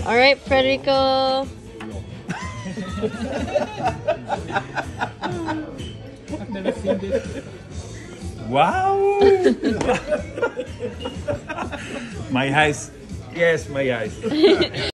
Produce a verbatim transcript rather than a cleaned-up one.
All right, Federico. I've never seen this. Wow! My eyes. Yes, my eyes.